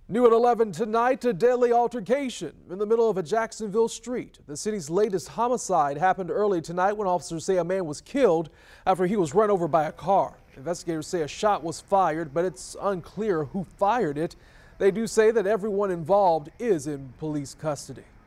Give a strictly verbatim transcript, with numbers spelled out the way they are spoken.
New at eleven tonight, a deadly altercation in the middle of a Jacksonville street. The city's latest homicide happened early tonight when officers say a man was killed after he was run over by a car. Investigators say a shot was fired, but it's unclear who fired it. They do say that everyone involved is in police custody.